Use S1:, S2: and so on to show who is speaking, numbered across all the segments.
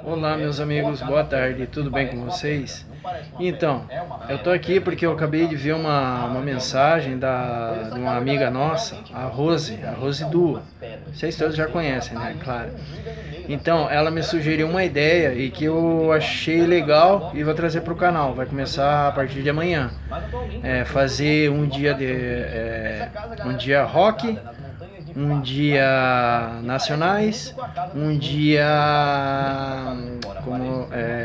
S1: Olá, meus amigos, boa tarde, tudo bem com vocês? Então, eu tô aqui porque eu acabei de ver uma mensagem de uma amiga nossa, a Rose Duo. Vocês todos já conhecem, né? Claro. Então, ela me sugeriu uma ideia e que eu achei legal e vou trazer para o canal. Vai começar a partir de amanhã. Fazer um dia rock, um dia nacionais, um dia como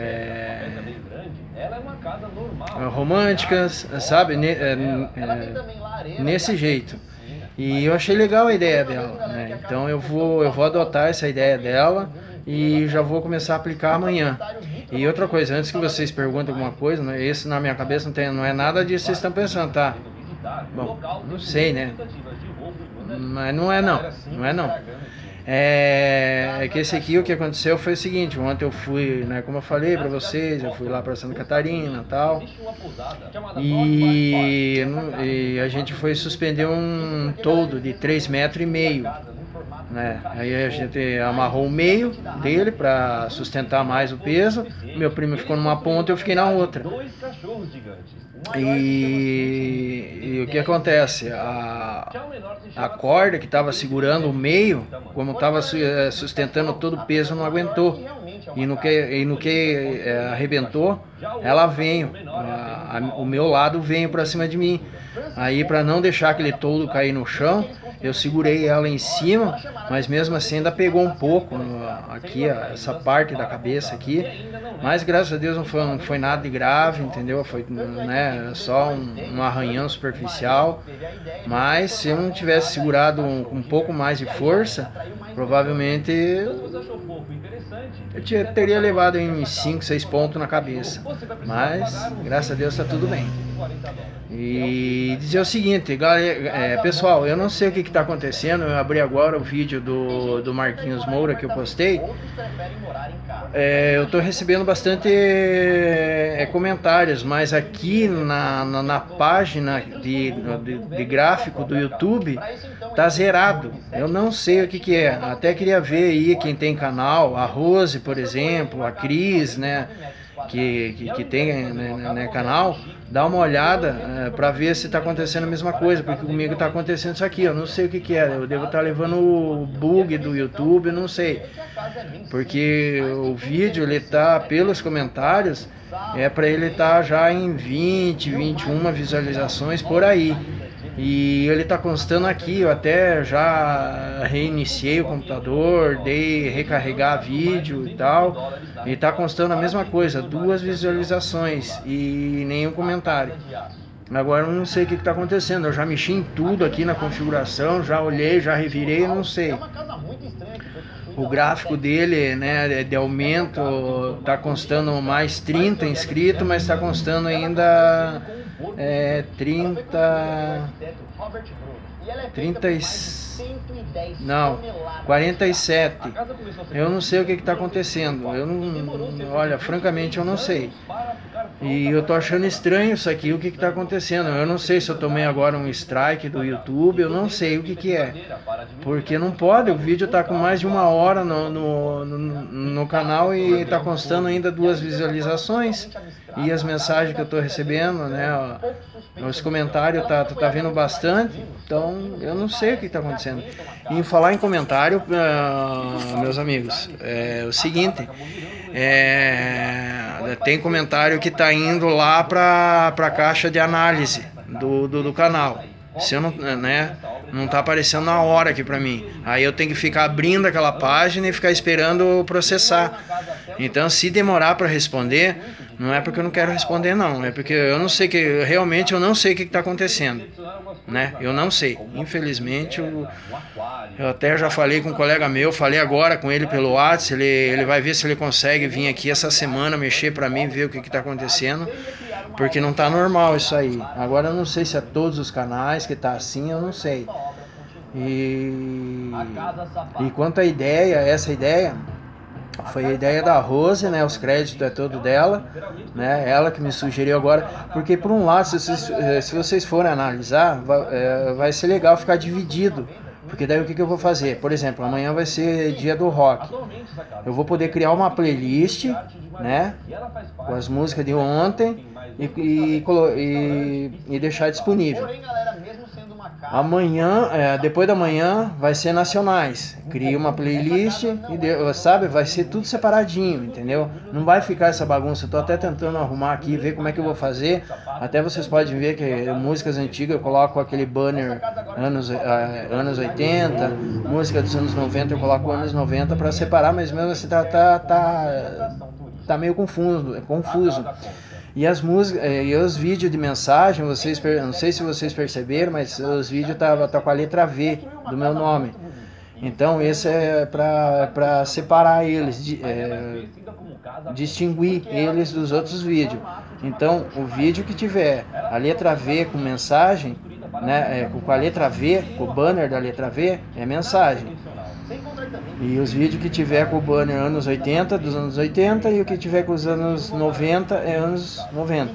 S1: românticas, sabe? Nesse jeito. E eu achei legal a ideia dela, né? Então eu vou adotar essa ideia dela e já vou começar a aplicar amanhã. E outra coisa, antes que vocês perguntem alguma coisa, né, esse na minha cabeça não é nada disso que vocês estão pensando, tá? Bom, não sei, né? Mas não é não. É que esse aqui, o que aconteceu foi o seguinte: ontem eu fui, né, como eu falei pra vocês, eu fui lá pra Santa Catarina e tal, e a gente foi suspender um toldo de 3,5 metros, né? Aí a gente amarrou o meio dele para sustentar mais o peso. Meu primo ficou numa ponta e eu fiquei na outra. E o que acontece? A corda que estava segurando o meio, como estava sustentando todo o peso, não aguentou. E no que arrebentou, ela veio. O meu lado veio para cima de mim. Aí, para não deixar aquele toldo cair no chão, eu segurei ela em cima, mas mesmo assim ainda pegou um pouco aqui, essa parte da cabeça aqui. Mas graças a Deus não foi nada de grave, entendeu? Foi, né, só um arranhão superficial. Mas se eu não tivesse segurado um pouco mais de força, provavelmente eu teria levado em 5, 6 pontos na cabeça. Mas graças a Deus está tudo bem. E dizer o seguinte, galera, pessoal, eu não sei o que está acontecendo. Eu abri agora o vídeo do Marquinhos Moura que eu postei. Eu estou recebendo bastante comentários, mas aqui na página de gráfico do YouTube tá zerado. Eu não sei o que é. Até queria ver aí quem tem canal, a Rose, por exemplo, a Cris, né? Que tem, né, canal, dá uma olhada para ver se está acontecendo a mesma coisa, porque comigo está acontecendo isso aqui. Eu não sei o que é, eu devo estar levando o bug do YouTube, não sei, porque o vídeo ele tá pelos comentários, para ele estar já em 20, 21 visualizações por aí. E ele está constando aqui, eu até já reiniciei o computador, dei recarregar vídeo e tal, e está constando a mesma coisa, 2 visualizações e nenhum comentário. Agora eu não sei o que está acontecendo, eu já mexi em tudo aqui na configuração, já olhei, já revirei, não sei. O gráfico dele, né, de aumento, está constando mais 30 inscritos, mas está constando ainda 47. Eu não sei o que está acontecendo. Olha, francamente eu não sei. E eu tô achando estranho isso aqui, o que está acontecendo. Eu não sei se eu tomei agora um strike do YouTube, eu não sei o que é. Porque não pode, o vídeo tá com mais de 1 hora no canal e tá constando ainda 2 visualizações. E as mensagens que eu tô recebendo, né, os comentários tá vendo bastante. Então eu não sei o que está acontecendo. E em falar em comentário, meus amigos, é o seguinte, tem comentário que está indo lá para a caixa de análise do canal. Se eu não tá aparecendo na hora aqui para mim. Aí eu tenho que ficar abrindo aquela página e ficar esperando processar. Então, se demorar para responder, não é porque eu não quero responder, não. É porque eu não sei realmente eu não sei o que está acontecendo, né? Eu não sei. Infelizmente, eu até já falei com um colega meu, falei agora com ele pelo WhatsApp, ele vai ver se ele consegue vir aqui essa semana mexer para mim, ver o que está acontecendo, porque não tá normal isso aí. Agora eu não sei se é todos os canais que tá assim, eu não sei. E quanto à ideia, essa ideia foi a ideia da Rose, né? Os créditos é todo dela, né? Ela que me sugeriu agora, porque por um lado, se vocês forem analisar, vai ser legal ficar dividido Porque daí o que eu vou fazer? Por exemplo, amanhã vai ser dia do rock. Eu vou poder criar uma playlist, né, com as músicas de ontem e deixar disponível. Amanhã, depois da manhã, vai ser nacionais. Cria uma playlist e, sabe, vai ser tudo separadinho, entendeu? Não vai ficar essa bagunça. Eu tô até tentando arrumar aqui, ver como é que eu vou fazer. Até vocês podem ver que músicas antigas eu coloco aquele banner anos 80, música dos anos 90 eu coloco anos 90 para separar, mas mesmo assim tá meio confuso. E as músicas e os vídeos de mensagem, não sei se vocês perceberam, mas os vídeos tá com a letra V do meu nome. Então esse é para separar eles, distinguir eles dos outros vídeos. Então o vídeo que tiver a letra V com mensagem, né, com a letra V, com o banner da letra V, é mensagem. E os vídeos que tiver com o banner anos 80, dos anos 80, e o que tiver com os anos 90 é anos 90.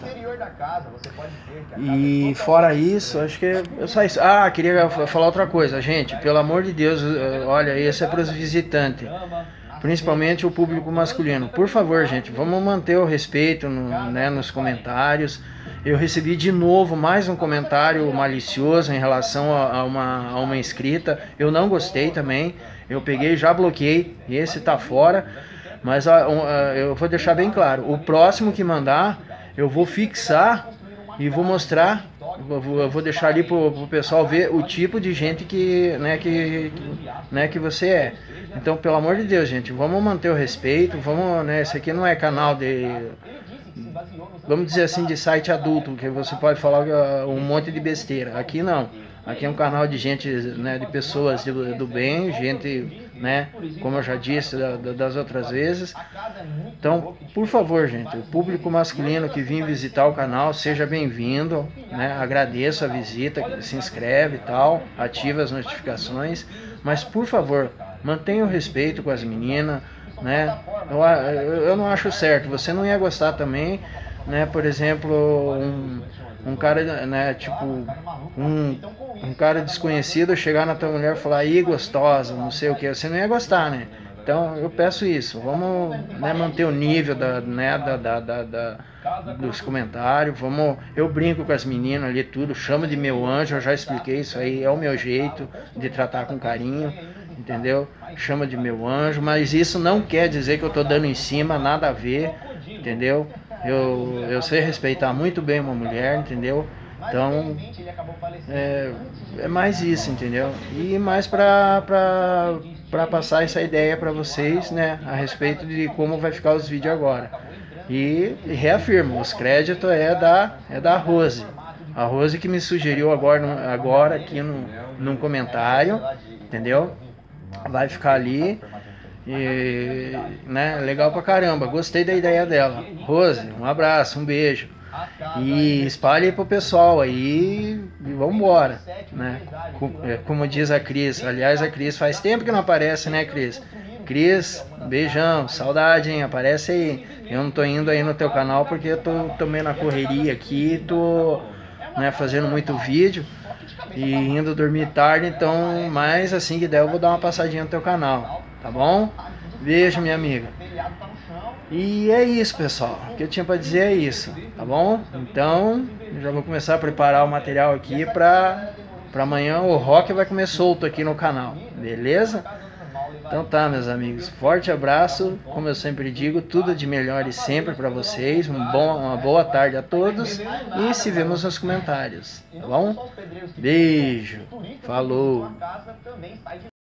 S1: E fora isso, acho que é só isso. Ah, queria falar outra coisa, gente, pelo amor de Deus, olha, esse é para os visitantes, principalmente o público masculino. Por favor, gente, vamos manter o respeito nos comentários. Eu recebi de novo mais um comentário malicioso em relação a uma inscrita. Eu não gostei também. Eu peguei, já bloqueei. Esse tá fora. Mas eu vou deixar bem claro. O próximo que mandar, eu vou fixar e vou mostrar. Eu vou deixar ali pro pessoal ver o tipo de gente que você é. Então, pelo amor de Deus, gente, vamos manter o respeito. Vamos, né? Esse aqui não é canal vamos dizer assim, de site adulto, que você pode falar um monte de besteira. Aqui não. Aqui é um canal de gente, né, de pessoas do bem, gente, né, como eu já disse das outras vezes. Então, por favor, gente, o público masculino que vem visitar o canal, seja bem-vindo, né, agradeço a visita, se inscreve e tal, ativa as notificações, mas por favor, mantenha o respeito com as meninas, né. Eu não acho certo, você não ia gostar também, né, por exemplo, um cara, né, tipo, um cara desconhecido chegar na tua mulher e falar, aí gostosa, não sei o que, você não ia gostar, né? Então eu peço isso, vamos, né, manter o nível dos comentários, eu brinco com as meninas ali tudo, chamo de meu anjo, eu já expliquei isso aí, é o meu jeito de tratar com carinho, entendeu? Chama de meu anjo, mas isso não quer dizer que eu tô dando em cima, nada a ver, entendeu? Eu sei respeitar muito bem uma mulher, entendeu? Então, é mais isso, entendeu? E mais para passar essa ideia para vocês, né? A respeito de como vai ficar os vídeos agora. E reafirmo, os créditos é da Rose. A Rose que me sugeriu agora aqui num comentário, entendeu? Vai ficar ali. E, né, legal pra caramba, gostei da ideia dela. Rose, um abraço, um beijo. E espalhe aí pro pessoal aí e vambora, né? Como diz a Cris, aliás, a Cris faz tempo que não aparece, né, Cris? Cris, beijão, saudade, hein? Aparece aí. Eu não tô indo aí no teu canal porque eu tô meio na correria aqui, tô, né, fazendo muito vídeo e indo dormir tarde, então, mas assim que der eu vou dar uma passadinha no teu canal, tá bom? Beijo, minha amiga. E é isso, pessoal, o que eu tinha para dizer é isso, tá bom? Então, eu já vou começar a preparar o material aqui para amanhã. O rock vai comer solto aqui no canal, beleza? Então tá, meus amigos, forte abraço, como eu sempre digo, tudo de melhor e sempre para vocês, uma boa tarde a todos e se vemos nos comentários, tá bom? Beijo, falou!